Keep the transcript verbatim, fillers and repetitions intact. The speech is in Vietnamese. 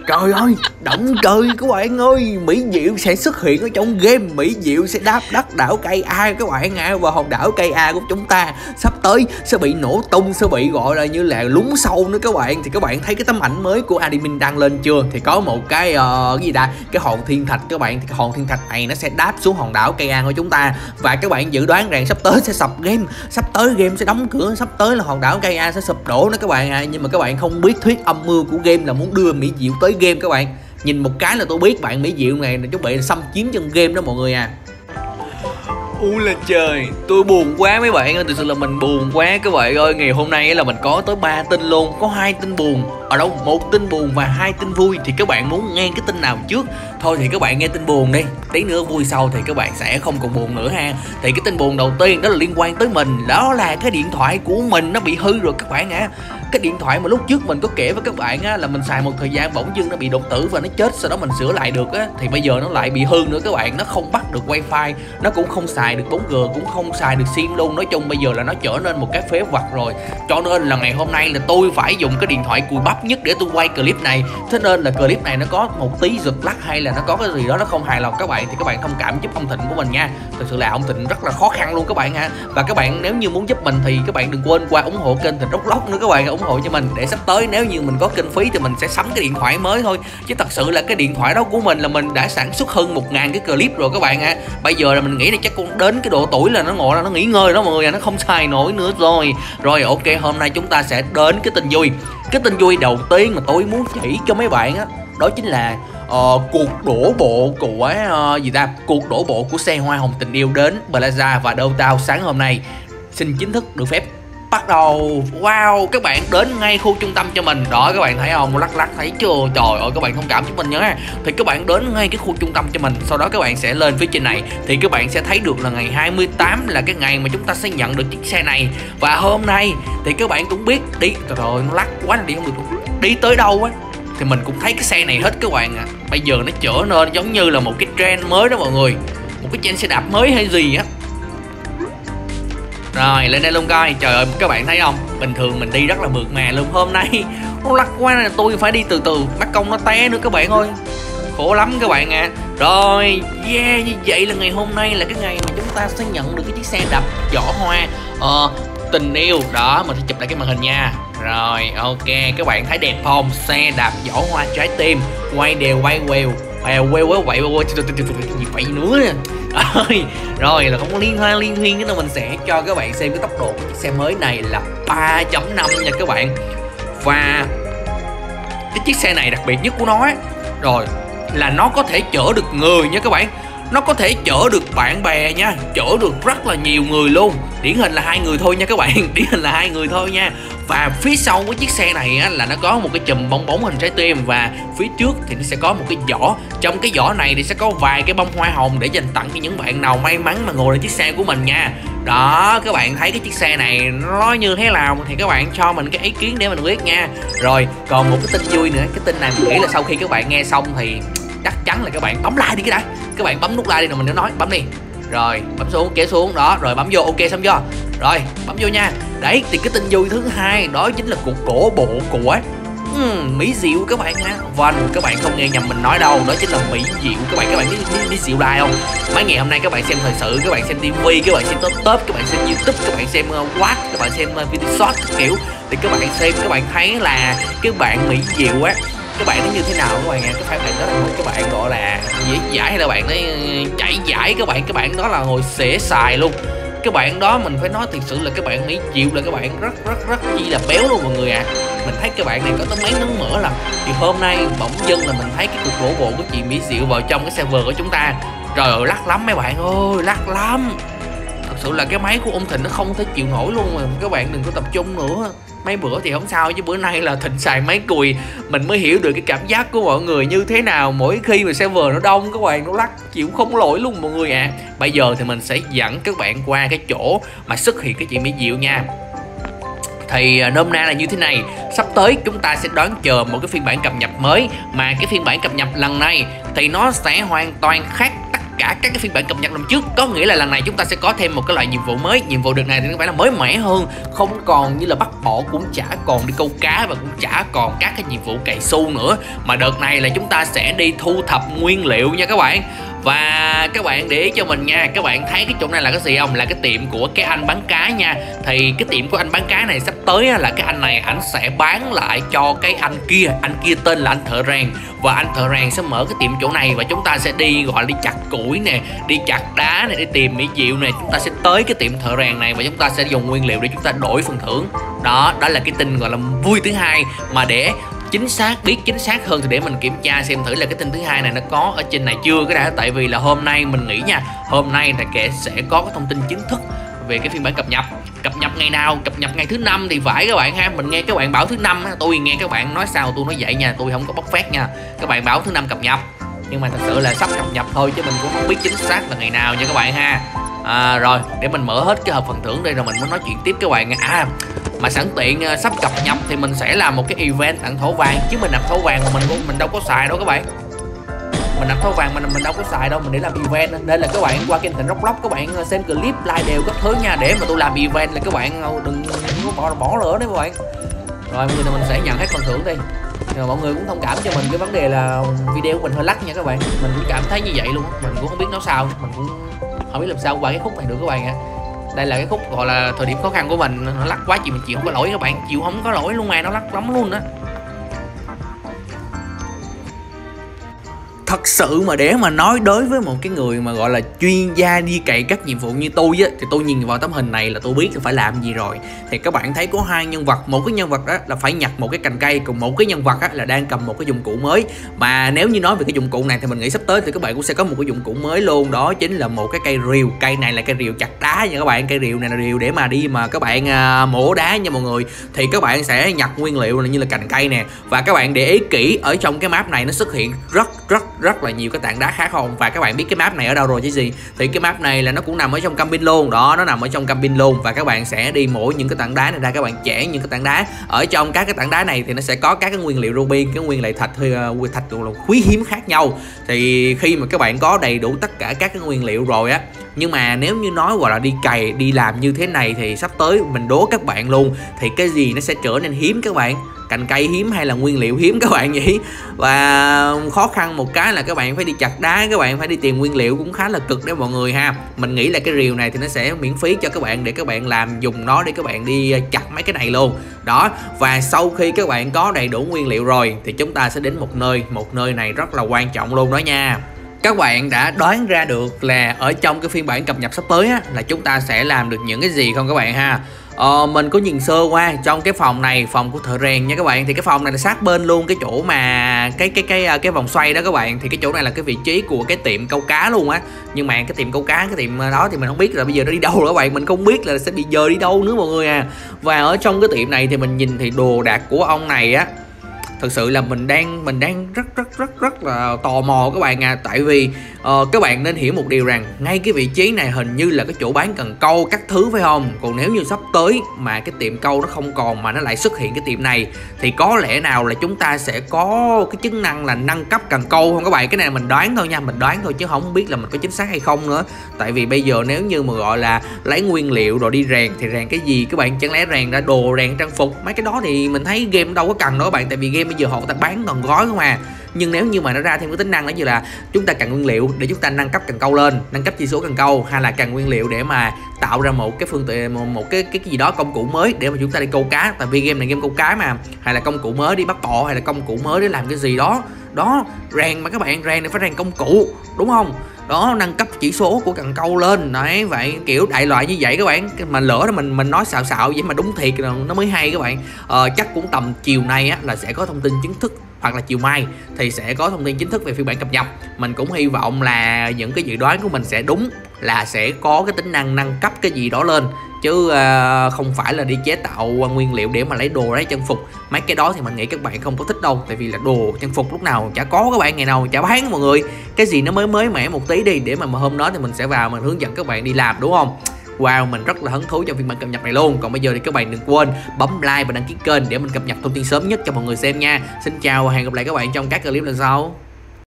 Trời ơi, động trời các bạn ơi, Mỹ Diệu sẽ xuất hiện ở trong game. Mỹ Diệu sẽ đáp đất đảo cây A các bạn ạ. Và hòn đảo cây A của chúng ta sắp tới sẽ bị nổ tung, sẽ bị gọi là như là lún sâu nữa các bạn. Thì các bạn thấy cái tấm ảnh mới của admin đăng lên chưa? Thì có một cái uh, cái gì ta, cái hòn thiên thạch các bạn. Thì cái hòn thiên thạch này nó sẽ đáp xuống hòn đảo cây A của chúng ta. Và các bạn dự đoán rằng sắp tới sẽ sập game, sắp tới game sẽ đóng cửa, sắp tới là hòn đảo cây A sẽ sụp đổ nữa các bạn ạ. À. Nhưng mà các bạn không biết thuyết âm mưu của game là muốn đưa Mỹ Diệu tới game các bạn. Nhìn một cái là tôi biết bạn Mỹ Diệu này chuẩn bị xâm chiếm trong game đó mọi người à. Ui là trời, tôi buồn quá mấy bạn ơi, thực sự là mình buồn quá các bạn ơi. Ngày hôm nay là mình có tới ba tin luôn, có hai tin buồn, ở đâu một tin buồn và hai tin vui. Thì các bạn muốn nghe cái tin nào trước? Thôi thì các bạn nghe tin buồn đi, tí nữa vui sau thì các bạn sẽ không còn buồn nữa ha. Thì cái tin buồn đầu tiên đó là liên quan tới mình, đó là cái điện thoại của mình nó bị hư rồi các bạn ạ. À. Cái điện thoại mà lúc trước mình có kể với các bạn á, là mình xài một thời gian bỗng dưng nó bị đột tử và nó chết, sau đó mình sửa lại được á, thì bây giờ nó lại bị hư nữa các bạn. Nó không bắt được wifi, nó cũng không xài được bốn G, cũng không xài được sim luôn. Nói chung bây giờ là nó trở nên một cái phế vật rồi. Cho nên là ngày hôm nay là tôi phải dùng cái điện thoại cùi bắp nhất để tôi quay clip này. Thế nên là clip này nó có một tí giật lắc hay là nó có cái gì đó nó không hài lòng các bạn thì các bạn thông cảm giúp ông Thịnh của mình nha. Thực sự là ông Thịnh rất là khó khăn luôn các bạn ha. Và các bạn nếu như muốn giúp mình thì các bạn đừng quên qua ủng hộ kênh Thịnh Roblox nữa các bạn, ủng hộ cho mình để sắp tới nếu như mình có kinh phí thì mình sẽ sắm cái điện thoại mới thôi. Chứ thật sự là cái điện thoại đó của mình là mình đã sản xuất hơn một ngàn cái clip rồi các bạn ha. Bây giờ là mình nghĩ là chắc cũng đến cái độ tuổi là nó ngồi là nó nghỉ ngơi đó mọi người, nó không xài nổi nữa rồi. Rồi ok, hôm nay chúng ta sẽ đến cái tin vui. Cái tin vui đầu tiên mà tôi muốn chỉ cho mấy bạn á, đó chính là uh, cuộc đổ bộ của uh, gì ta cuộc đổ bộ của xe hoa hồng tình yêu đến Plaza và Downtown sáng hôm nay xin chính thức được phép bắt đầu. Wow, các bạn đến ngay khu trung tâm cho mình đó, các bạn thấy không, lắc lắc thấy chưa? Trời ơi, các bạn thông cảm giúp mình nhé. Thì các bạn đến ngay cái khu trung tâm cho mình, sau đó các bạn sẽ lên phía trên này thì các bạn sẽ thấy được là ngày hai mươi tám là cái ngày mà chúng ta sẽ nhận được chiếc xe này. Và hôm nay thì các bạn cũng biết đi, trời ơi nó lắc quá đi không được, đi tới đâu á thì mình cũng thấy cái xe này hết các bạn ạ. À. Bây giờ nó trở nên giống như là một cái trend mới đó mọi người, một cái trend xe đạp mới hay gì á. Rồi lên đây luôn coi, trời ơi các bạn thấy không, bình thường mình đi rất là mượt mà luôn, hôm nay nó lắc quá là tôi phải đi từ từ, mắc công nó té nữa các bạn ơi, khổ lắm các bạn ạ. À. Rồi yeah, như vậy là ngày hôm nay là cái ngày mà chúng ta sẽ nhận được cái chiếc xe đạp giỏ hoa uh, tình yêu đó. Mình sẽ chụp lại cái màn hình nha. Rồi ok, các bạn thấy đẹp không, xe đạp giỏ hoa trái tim, quay đều quay quèo quèo quèo quèo quậy quậy gì vậy nữa nè. Rồi là không có liên hoan liên huyên, cái nào mình sẽ cho các bạn xem cái tốc độ của chiếc xe mới này là ba chấm năm nha các bạn. Và cái chiếc xe này đặc biệt nhất của nó ấy, rồi là nó có thể chở được người nha các bạn. Nó có thể chở được bạn bè nha, chở được rất là nhiều người luôn. Điển hình là hai người thôi nha các bạn, điển hình là hai người thôi nha. Và phía sau của chiếc xe này á, là nó có một cái chùm bong bóng hình trái tim. Và phía trước thì nó sẽ có một cái giỏ. Trong cái giỏ này thì sẽ có vài cái bông hoa hồng để dành tặng cho những bạn nào may mắn mà ngồi lên chiếc xe của mình nha. Đó, các bạn thấy cái chiếc xe này nó như thế nào thì các bạn cho mình cái ý kiến để mình biết nha. Rồi còn một cái tin vui nữa, cái tin này mình nghĩ là sau khi các bạn nghe xong thì chắc chắn là các bạn bấm like đi cái đã. Các bạn bấm nút like đi rồi mình đã nói, bấm đi. Rồi bấm xuống, kéo xuống đó, rồi bấm vô, ok xong chưa? Rồi bấm vô nha. Đấy thì cái tin vui thứ hai đó chính là cuộc đổ bộ của uhm, Mỹ Diệu các bạn ha. Vâng, các bạn không nghe nhầm mình nói đâu, đó chính là Mỹ Diệu các bạn. Các bạn biết Mỹ, Mỹ Diệu Live không? Mấy ngày hôm nay các bạn xem thời sự, các bạn xem tivi, các bạn xem top top, các bạn xem YouTube, các bạn xem uh, Watt, các bạn xem uh, video short các kiểu. Thì các bạn xem, các bạn thấy là cái bạn Mỹ Diệu á, các bạn nó như thế nào các bạn ạ? Cái phải bạn đó là một cái bạn gọi là dễ giải hay là bạn ấy chạy giải các bạn, các bạn đó là ngồi xể xài luôn. Cái bạn đó mình phải nói thật sự là các bạn Mỹ Diệu là các bạn rất rất rất chi là béo luôn mọi người ạ. À. Mình thấy các bạn này có tới mấy nấng mỡ lần. Thì hôm nay bỗng dưng là mình thấy cái cuộc đổ bộ của chị Mỹ Diệu vào trong cái server của chúng ta. Trời ơi lắc lắm mấy bạn ơi, lắc lắm. Thật sự là cái máy của ông Thịnh nó không thể chịu nổi luôn mà các bạn đừng có tập trung nữa. Mấy bữa thì không sao chứ bữa nay là Thịnh xài máy cùi, mình mới hiểu được cái cảm giác của mọi người như thế nào mỗi khi mà server nó đông các bạn, nó lắc chịu không nổi luôn mọi người ạ. À. Bây giờ thì mình sẽ dẫn các bạn qua cái chỗ mà xuất hiện cái chị Mỹ Diệu nha. Thì nôm na là như thế này, sắp tới chúng ta sẽ đón chờ một cái phiên bản cập nhật mới, mà cái phiên bản cập nhật lần này thì nó sẽ hoàn toàn khác cả các cái phiên bản cập nhật lần trước. Có nghĩa là lần này chúng ta sẽ có thêm một cái loại nhiệm vụ mới. Nhiệm vụ đợt này thì nó phải là mới mẻ hơn, không còn như là bắt bọ, cũng chả còn đi câu cá và cũng chả còn các cái nhiệm vụ cày su nữa, mà đợt này là chúng ta sẽ đi thu thập nguyên liệu nha các bạn. Và các bạn để ý cho mình nha, các bạn thấy cái chỗ này là cái gì không? Là cái tiệm của cái anh bán cá nha. Thì cái tiệm của anh bán cá này sắp tới là cái anh này ảnh sẽ bán lại cho cái anh kia. Anh kia tên là anh thợ rèn, và anh thợ rèn sẽ mở cái tiệm chỗ này, và chúng ta sẽ đi gọi là đi chặt củi nè, đi chặt đá nè, đi tìm mỹ diệu nè. Chúng ta sẽ tới cái tiệm thợ rèn này và chúng ta sẽ dùng nguyên liệu để chúng ta đổi phần thưởng. Đó, đó là cái tin gọi là vui thứ hai. Mà để chính xác biết chính xác hơn thì để mình kiểm tra xem thử là cái tin thứ hai này nó có ở trên này chưa cái đã. Tại vì là hôm nay mình nghĩ nha, hôm nay là kẻ sẽ có cái thông tin chính thức về cái phiên bản cập nhật. Cập nhật ngày nào? Cập nhật ngày thứ năm thì phải các bạn ha. Mình nghe các bạn bảo thứ năm, tôi nghe các bạn nói sao tôi nói vậy nha, tôi không có bóc phét nha. Các bạn bảo thứ năm cập nhật, nhưng mà thật sự là sắp cập nhật thôi chứ mình cũng không biết chính xác là ngày nào nha các bạn ha. À, rồi để mình mở hết cái hộp phần thưởng đây rồi mình mới nói chuyện tiếp các bạn. À mà sẵn tiện uh, sắp cập nhật thì mình sẽ làm một cái event tặng thổ vàng, chứ mình nạp thổ vàng mà mình cũng mình đâu có xài đâu các bạn. Mình nạp thổ vàng mình mình đâu có xài đâu, mình để làm event nên là các bạn qua kênh Thịnh Roblox các bạn xem clip like đều các thứ nha, để mà tôi làm event là các bạn đừng có bỏ bỏ lỡ đấy các bạn. Rồi bây giờ mình sẽ nhận hết phần thưởng đi. Rồi mọi người cũng thông cảm cho mình cái vấn đề là video của mình hơi lắc nha các bạn, mình cũng cảm thấy như vậy luôn, mình cũng không biết nói sao, mình cũng không biết làm sao qua cái khúc này được các bạn ạ. Đây là cái khúc gọi là thời điểm khó khăn của mình, nó lắc quá chị mình chịu không có lỗi các bạn, chịu không có lỗi luôn mà, nó lắc lắm luôn đó. Thật sự mà để mà nói đối với một cái người mà gọi là chuyên gia đi cày các nhiệm vụ như tôi á, thì tôi nhìn vào tấm hình này là tôi biết phải làm gì rồi. Thì các bạn thấy có hai nhân vật, một cái nhân vật đó là phải nhặt một cái cành cây, còn một cái nhân vật á là đang cầm một cái dụng cụ mới. Mà nếu như nói về cái dụng cụ này thì mình nghĩ sắp tới thì các bạn cũng sẽ có một cái dụng cụ mới luôn, đó chính là một cái cây rìu. Cây này là cây rìu chặt đá nha các bạn, cây rìu này là rìu để mà đi mà các bạn à, mổ đá nha mọi người. Thì các bạn sẽ nhặt nguyên liệu như là cành cây nè, và các bạn để ý kỹ ở trong cái map này nó xuất hiện rất rất rất là nhiều cái tảng đá khác không. Và các bạn biết cái map này ở đâu rồi chứ gì, thì cái map này là nó cũng nằm ở trong cabin luôn đó, nó nằm ở trong cabin luôn. Và các bạn sẽ đi mỗi những cái tảng đá này ra, các bạn chẻ những cái tảng đá ở trong các cái tảng đá này thì nó sẽ có các cái nguyên liệu ruby, cái nguyên liệu thạch uh, thạch quý hiếm khác nhau. Thì khi mà các bạn có đầy đủ tất cả các cái nguyên liệu rồi á, nhưng mà nếu như nói gọi là đi cày đi làm như thế này thì sắp tới mình đố các bạn luôn, thì cái gì nó sẽ trở nên hiếm các bạn, cành cây hiếm hay là nguyên liệu hiếm các bạn nhỉ. Và khó khăn một cái là các bạn phải đi chặt đá, các bạn phải đi tìm nguyên liệu cũng khá là cực đấy mọi người ha. Mình nghĩ là cái rìu này thì nó sẽ miễn phí cho các bạn để các bạn làm dùng nó để các bạn đi chặt mấy cái này luôn đó. Và sau khi các bạn có đầy đủ nguyên liệu rồi thì chúng ta sẽ đến một nơi, một nơi này rất là quan trọng luôn đó nha. Các bạn đã đoán ra được là ở trong cái phiên bản cập nhật sắp tới á, là chúng ta sẽ làm được những cái gì không các bạn ha. Ờ, mình có nhìn sơ qua trong cái phòng này, phòng của thợ rèn nha các bạn, thì cái phòng này là sát bên luôn cái chỗ mà cái cái cái cái vòng xoay đó các bạn. Thì cái chỗ này là cái vị trí của cái tiệm câu cá luôn á. Nhưng mà cái tiệm câu cá, cái tiệm đó thì mình không biết là bây giờ nó đi đâu rồi các bạn, mình không biết là sẽ bị giờ đi đâu nữa mọi người à. Và ở trong cái tiệm này thì mình nhìn thì đồ đạc của ông này á, thực sự là mình đang mình đang rất rất rất rất là tò mò các bạn à. Tại vì uh, các bạn nên hiểu một điều rằng ngay cái vị trí này hình như là cái chỗ bán cần câu các thứ phải không. Còn nếu như sắp tới mà cái tiệm câu nó không còn mà nó lại xuất hiện cái tiệm này thì có lẽ nào là chúng ta sẽ có cái chức năng là nâng cấp cần câu không các bạn. Cái này mình đoán thôi nha, mình đoán thôi chứ không biết là mình có chính xác hay không nữa. Tại vì bây giờ nếu như mà gọi là lấy nguyên liệu rồi đi rèn thì rèn cái gì các bạn, chẳng lẽ rèn ra đồ, rèn trang phục mấy cái đó thì mình thấy game đâu có cần đâu các bạn. Tại vì game bây giờ họ ta bán toàn gói không à. Nhưng nếu như mà nó ra thêm cái tính năng đó như là chúng ta cần nguyên liệu để chúng ta nâng cấp cần câu lên, nâng cấp chỉ số cần câu, hay là cần nguyên liệu để mà tạo ra một cái phương tiện, một, một cái, cái cái gì đó công cụ mới để mà chúng ta đi câu cá. Tại vì game này game câu cá mà, hay là công cụ mới đi bắt bọ, hay là công cụ mới để làm cái gì đó đó. Rèn mà các bạn, rèn thì phải rèn công cụ đúng không đó, nâng cấp chỉ số của cần câu lên đấy. Vậy kiểu đại loại như vậy các bạn. Mà lỡ đó mình mình nói xạo xạo vậy mà đúng thiệt nó mới hay các bạn. Ờ, chắc cũng tầm chiều nay á, là sẽ có thông tin chính thức, hoặc là chiều mai thì sẽ có thông tin chính thức về phiên bản cập nhật. Mình cũng hy vọng là những cái dự đoán của mình sẽ đúng, là sẽ có cái tính năng nâng cấp cái gì đó lên, chứ uh, không phải là đi chế tạo nguyên liệu để mà lấy đồ lấy trang phục. Mấy cái đó thì mình nghĩ các bạn không có thích đâu. Tại vì là đồ trang phục lúc nào chả có các bạn, ngày nào chả bán mọi người. Cái gì nó mới mới mẻ một tí đi, để mà, mà hôm đó thì mình sẽ vào mình hướng dẫn các bạn đi làm đúng không. Wow, mình rất là hứng thú trong phiên bản cập nhật này luôn. Còn bây giờ thì các bạn đừng quên bấm like và đăng ký kênh để mình cập nhật thông tin sớm nhất cho mọi người xem nha. Xin chào và hẹn gặp lại các bạn trong các clip lần sau.